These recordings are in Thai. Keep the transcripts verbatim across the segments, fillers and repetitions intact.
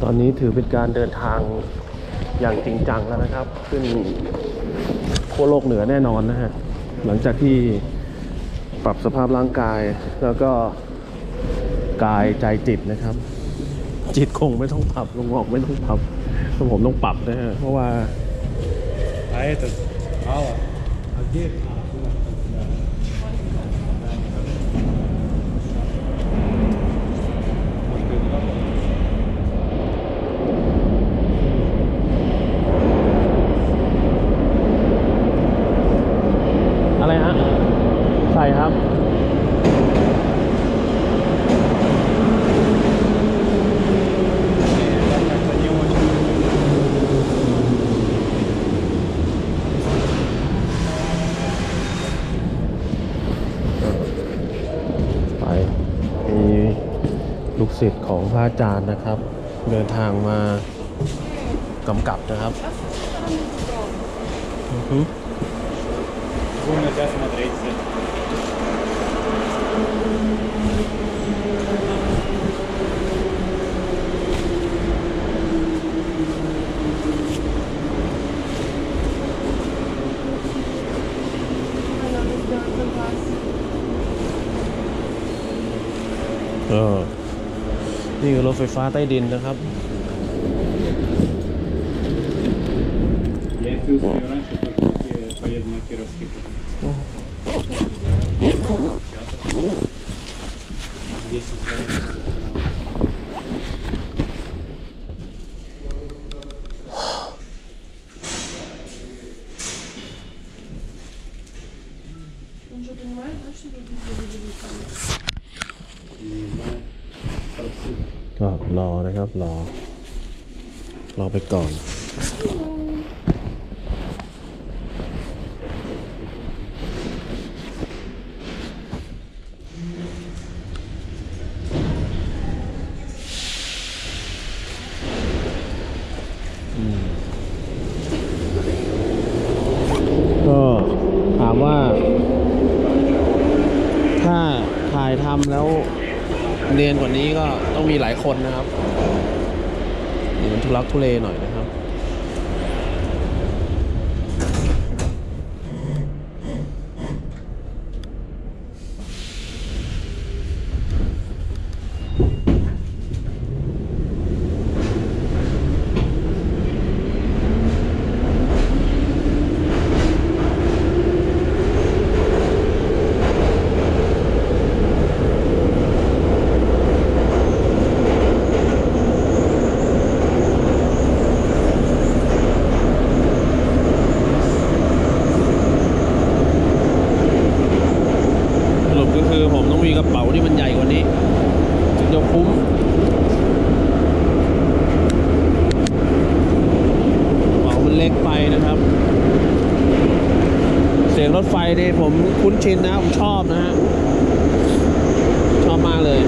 ตอนนี้ถือเป็นการเดินทางอย่างจริงจังแล้วนะครับขึ้นขั้วโลกเหนือแน่นอนนะฮะหลังจากที่ปรับสภาพร่างกายแล้วก็กายใจจิตนะครับจิตคงไม่ต้องปรับลงออกไม่ต้องปรับผมต้องปรับนะฮะเพราะว่าไอ้แต่เอาอะอะไรฮะใส่ครับไปมีลูกศิษย์ของพระอาจารย์นะครับเดินทางมากำกับนะครับอือฮึเออนี่คือรถไฟฟ้าใต้ดินนะครับก็รอนะครับรอรอไปก่อนก็ถามว่าถ้าถ่ายทำแล้วเรียนกว่านี้ก็ต้องมีหลายคนนะครับนี่มันทุลักทุเลหน่อยนะครับมีกระเป๋าที่มันใหญ่กว่านี้ถึงจะคุ้มกระเป๋ามันเล็กไปนะครับเสียงรถไฟนี่ผมคุ้นชินนะผมชอบนะฮะชอบมากเลย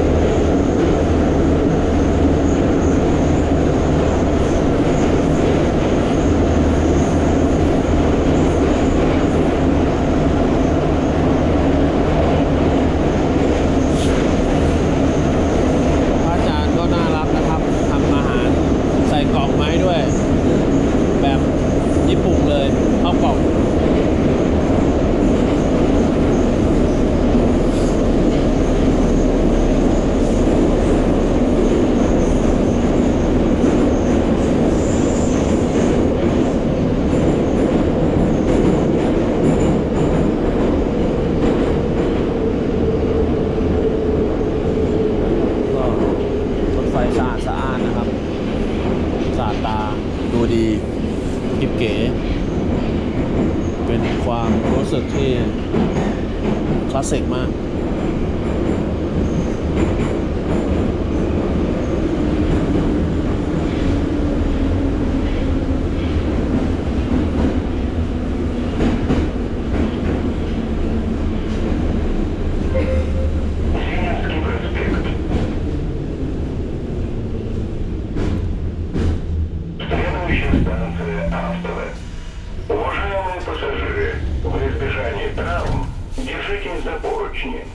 ดูดีกิ๊บเก๋เป็นความรู้สึกที่คลาสสิกมาก Уважаемые пассажиры, в избежание травм держитесь за поручни.